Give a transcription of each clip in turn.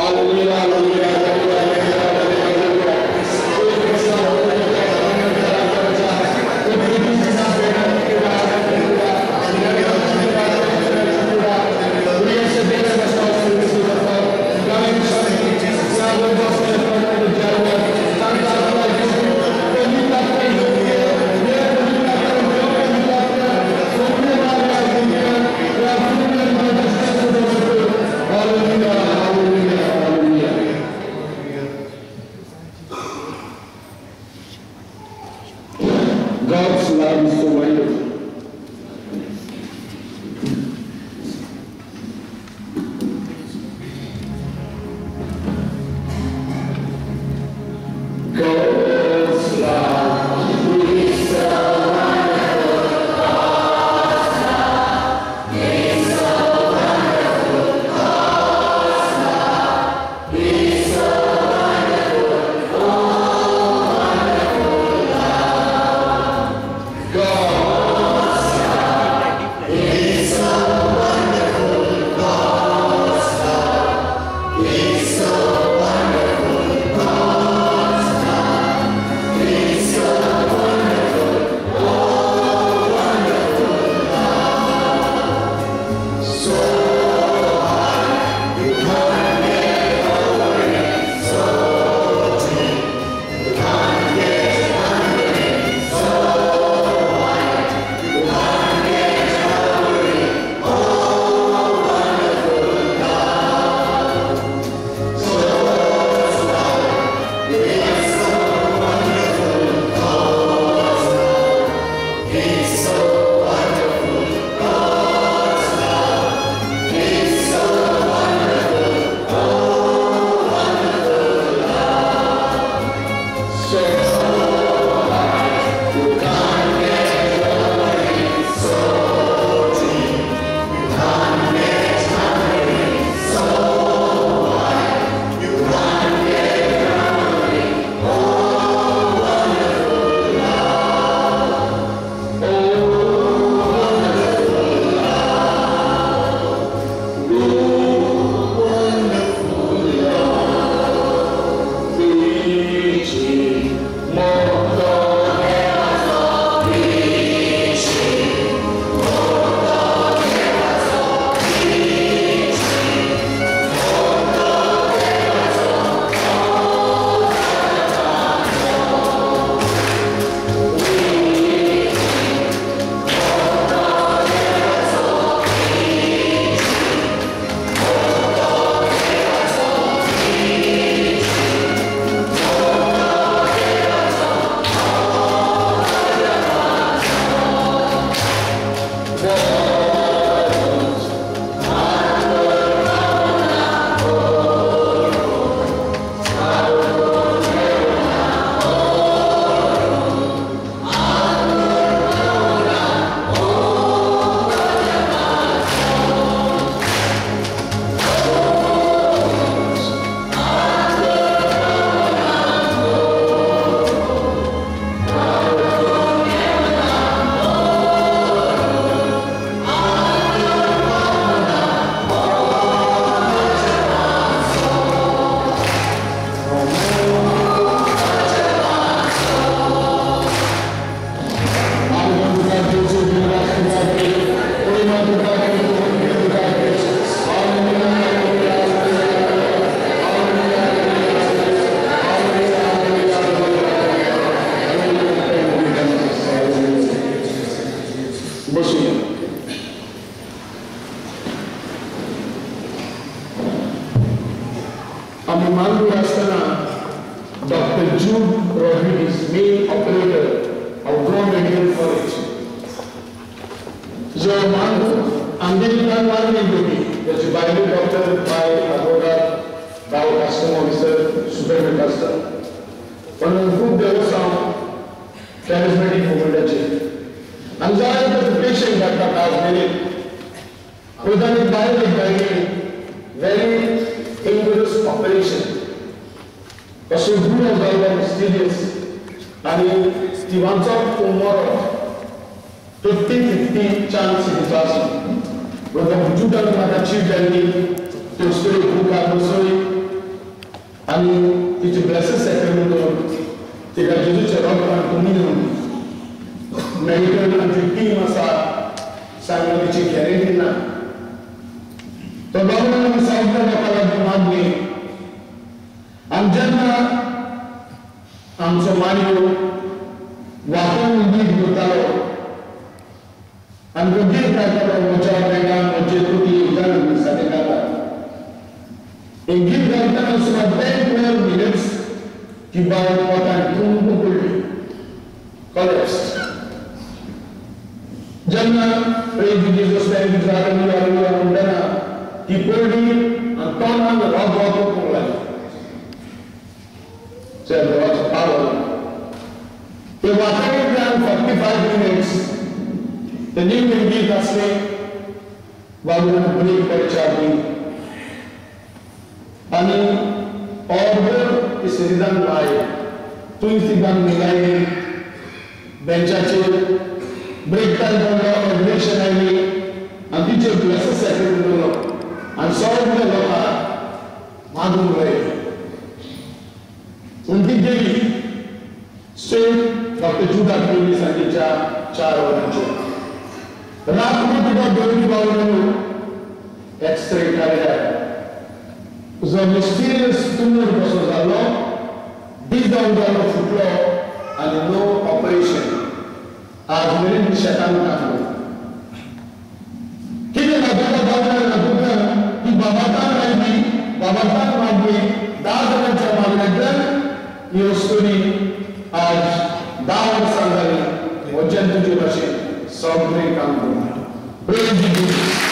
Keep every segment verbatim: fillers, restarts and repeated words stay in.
Mandu Astana, Doctor Jude Rodriguez, main operator of Drone Medical College. जो Mandu Angelina Mandu Yogi, the Jubilee Doctor by Agoda, Dow Custom Officer, Super Custer. One of the group there was some charismatic movement achieved. Anxiety was the patient that got asked with an entirely very dangerous operation. But so good as well as mysterious. And he wants out tomorrow. fifty fifty chance in the class. When the Judah had achieved anything, to stay book and sorry, आणि तिचे blesses सॅक्रमेंट करून तिका जेजूच्या रगतान कमी medical आमची team आसा सांगता तिची guarantee ना तो लागून आमी सगळ्या लोकांक लागून मागली आनी जेन्ना आमचो मानव वाटून उदीक घेतालो आनी तो गीत गायतालो म्हज्या बेगान म्हजे तुटी उदक दिसांनी घाला एक गीत गायतना सुमार टेन ट्वेल्व मिनिट्स की बाय पोटान तुंब पडली कॉलेज जेन्ना praise Jesus thank you hallelujah म्हणटना ती पडली आनी तोंडान रोग वचूंक लागली said there was power. They were taking down forty-five minutes. The new Indian Asme was going to break for charging. And order is written by Tuisigan Milai, Benchachi, break time on the ordination I and teacher blesses secretary and solve the law, Madhu Ray. उनकी गेली state doctor जुदा केली सांगीच्या चार वरांचे रात्री तुका दोन बावळ्यो x ray काडल्या जो मिस्टिरियस ट्यूमर कसो जालो डीप डाऊन जालो फुटलो आनी नो ऑपरेशन आज मेरेन शेतान काम कितें लागता बावळ्या लागता की बाबातान आयली बाबातान मागली धा जाणांच्या मागण्यातल्यान ही वस्तुनी आज दहा वर्सां जाली वचन तुजे भाशेन सगळें काम करता प्रेज जीसस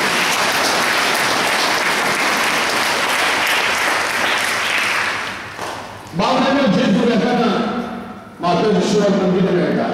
बावड्यानो जेजू येताना म्हाका विश्वास कितें मेळटा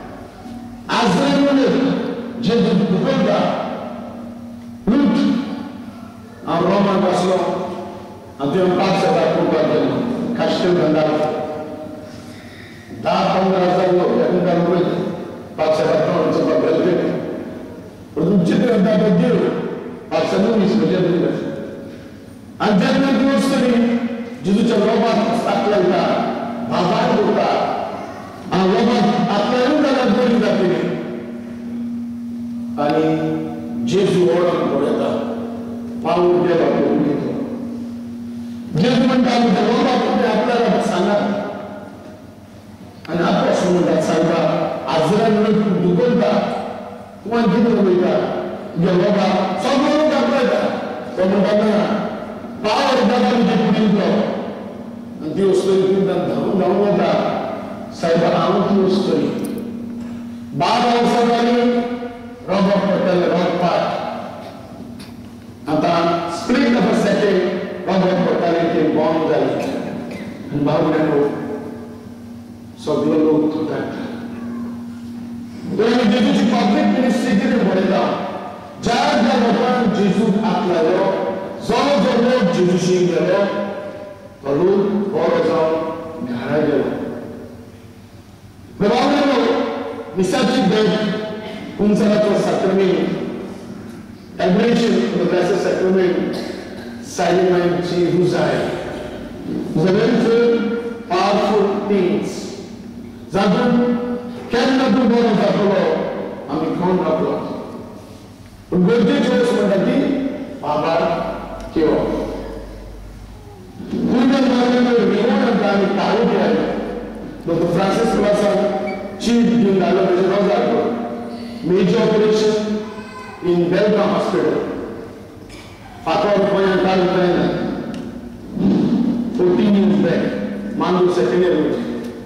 आजरान जेजू दुखयता लूट हांव रोमान बसलो आनी तुवें पांच हजार पळोवपाक गेलो काश्टेल गंधार दहा पंधरा हजार लोक एका रुपये पाचशे अठ्ठावन्नचं बदल केले पण तुमचे ते अंदाज देव पाचशे वीस म्हणजे दिवस आणि जेन्ना दिवस तरी जेजूच्या लोबात हस्ताक लायता भागार करता आणि लोबात आपल्याला जाल्यार बरी जातली आणि जेजू ओळख पडयता पावून गेला तो जेजू म्हणटा लोबात आपल्याला सांगा आणि आपण म्हणतात सांगा आजरान दुखवता किंवा कितें उलयता म्हणजे बाबा सगळो लोक आपयता तो म्हणटा ना पावर जाता तुजे कुडींतलो आनी ती वस्तू कुडींत धांवून धांवून वता सायब हांव ती वस्तू बारा वर्सां जाली रोगप पडटलें रोगपाट आतां स्प्लीट ऑफ अ सेकेंड रोगप पडटालें तें बॉम्ब जालें आनी बावड्यानो सगळे लोक तुटात दोन जेजूची पब्लिक मिनिस्ट्री कितें पळयता ज्या ज्या लोकांक जेजूक हात लायलो जो जो लोक जेजूशी गेलो तो लोक बरो जावन घरा गेलो बावड्यानो मिसाची भेट कुंचनाचो sacrament admission the blessed sacrament सायलेंटची रुजाय very powerful things जातून केन्ना तूं बरो जातलो आमी कोण रावलो पूण गरजेची वस्त म्हणटा ती बाबार घेवप पुण्य मार्गान रिवॉर्ड आमकां आमी काळू केलो डॉक्टर फ्रांसीस क्लासान चीफ दिवन घालो तेजे रोजार major operation in Belgaum hospital फातर गोंयांत काडूंक जायना फोर्टीन इयर्स बॅक मांडू सेकंड इयर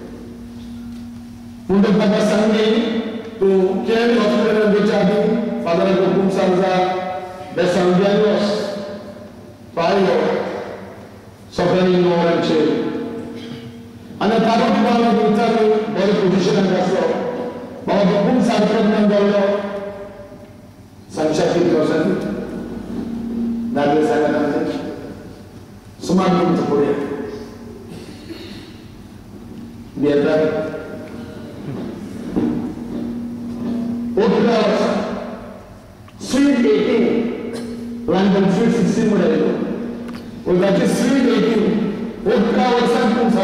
म्हणटच ताका सांगली तूं केम हॉस्पिटलांत वयच्या आदीं फादराक हुकूम सांगता बेसांग्यान वच पायलो सकाळीं णव वरांचेर आनी ताका बाबा विचारलो बरे पोजिशनाक आसलो बाबा हुकूम सांगता म्हणून जाल्लो सांगशात कितें वचन दादले सांगात सुमार मिनटां पळया येता ओटला sweet eighteen London sweet sixteen म्हणून उदाची स्वीट एटीन ओटला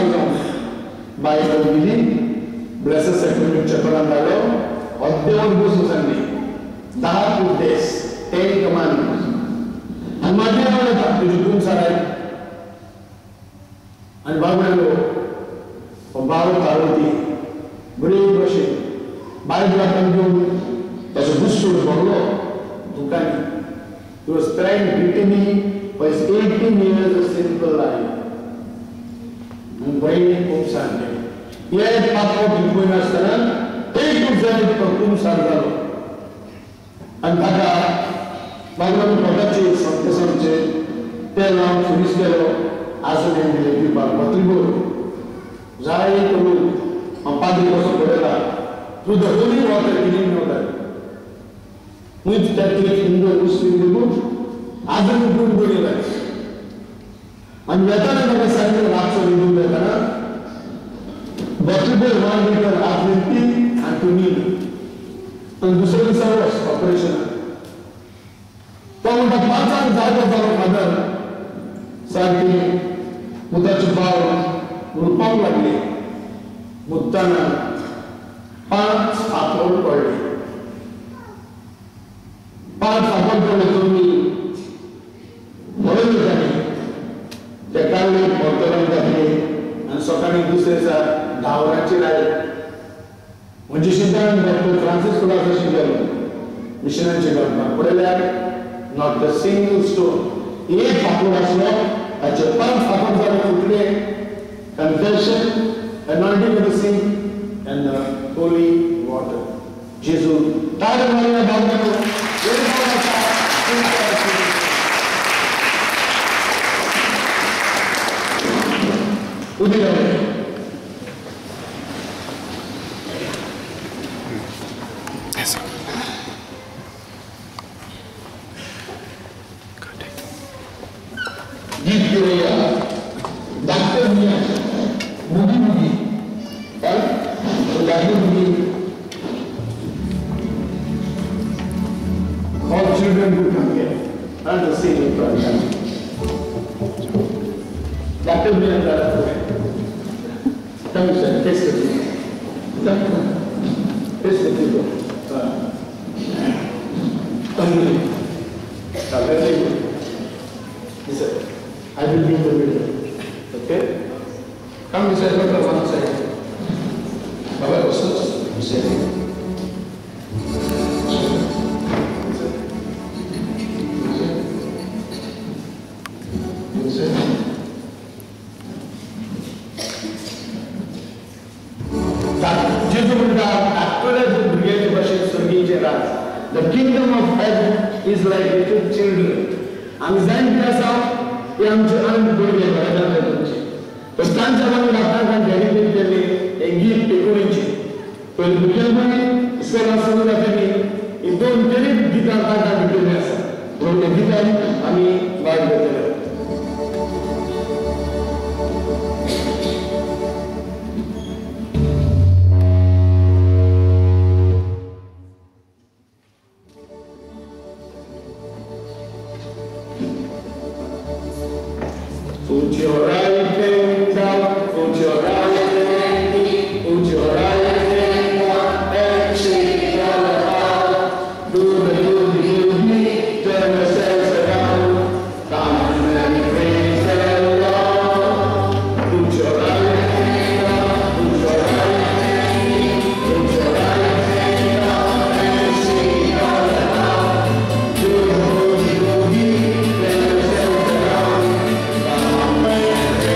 by the beginning, blessed sacrament Chaturandalo, Adyavan Gosusandi, the Buddhas, Ten Commandments. And Madhyamala, the Jukun Sarai, and Bhavnalo, from Bhavat Parvati, Brave Worship, Bible Akanjum, as a Bushur Bolo, Dukani. He was crying bitterly for his eighteen years of sinful life. And waiting for Sunday. Yet, Papa Bitcoin Astana, take to Zed for Kum Sardalo. And Taka, Bhagavan Patachi, Santa Sanche, tell out Finiskero, Asan and the people, Patribo, Zai Kuru, Ampadi Kosa Kodela, through the holy water, he didn't know that. With Catholic Hindu Muslim people, Asan Kuru Gurilas. And Vetana never signed the Raksha Hindu Vetana, Bottle one liter half tea and to meal. And Dusari Savas, operational. From the Patan Zad of our mother, Santi, Mutachupal, Rupam Lagli, Muttana, Pan Apol Purdy. Pan Apol Purdy, Morelli. Tekali Portoran Gati and Sokani Duses are Davarachi Rai. Mujishindan, Doctor Francis Kula Missionary Chigan, Purela, not a single stone. Eight Papulas law, a Japan Fapan today, confession, anointing of the sea, and the holy water. Jesus, Tadamaya Bhagavata, Udinare. Yes. Deep Korea, Doctor Mia, Mugi Mugi, right? So Doctor Mugi, all children will come here and the same program. Doctor Mia, Doctor Come sir, taste the people. Taste the people. Hungry. Very good. Listen, I will be in the middle. Okay? Come this side, Doctor, one side. Baba questions? You say. You say. The kingdom of heaven is like little children. I'm saying this out, I'm trying to do it. The stand of the and dedicated a gift to Kurinchi. When the Kilmani, Sera Sura, you don't tell it, Gita and Gita. From the Gita, I mean, by the Put your right hand down, put your right hand, put your right hand down, and shake it all about. Do the do do me, turn yourselves around. Come and praise the Lord. Put your right hand down, put your right hand, put your right hand down, and shake it all about. Do the do do me, turn yourselves around. Amen.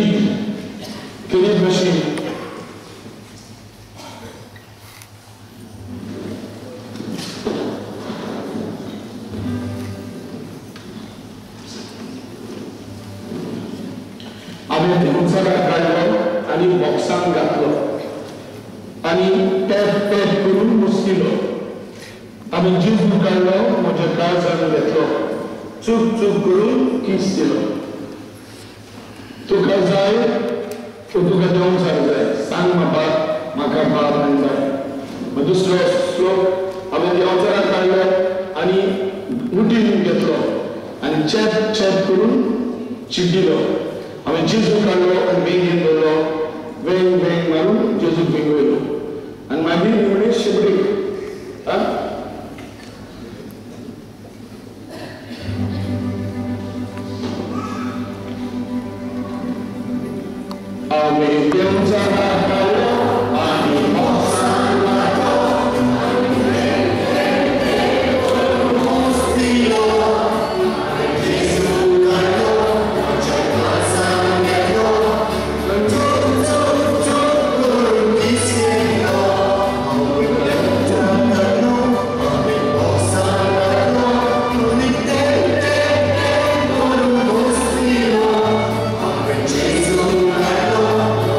Khalid, Khalid Bashir. हांवें देवचाराक काडलो आनी बॉक्सान घातलो आनी tap tap करून मुसकिलो. हांवें जीव काडलो, म्हज्या काळजान घेतलो, चूक चूक करून किस दिलो. तुका जाय तो तुका देवचार जाय, सांग म्हाका, म्हाका पाळपाक जाय. दुसरो श्लोक हांवें देवचाराक काडलो आनी मुठीन घेतलो आनी चॅप चॅप करून चिड्डिलो. हांवें जेजू काडलो आनी बेगीन दवरलो, वेंग वेंग मारून जेजूक बेगीन वयलो आनी मागीर म्हणे शिबरीक हांवें देवचाराक काडलो आनी बॉक्सान घातलो Jesus,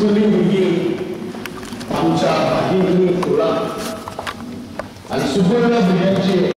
सुगुनी भुरगीं आमच्या भागींनी फुलां आनी सुगुल्ल्या भुरग्यांची